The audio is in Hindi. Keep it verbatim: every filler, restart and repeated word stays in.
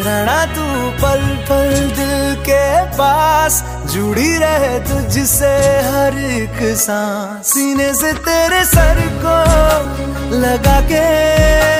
रहना तू पल पल दिल के पास, जुड़ी रहे तुझसे हर एक सांस। सीने से तेरे सर को लगा के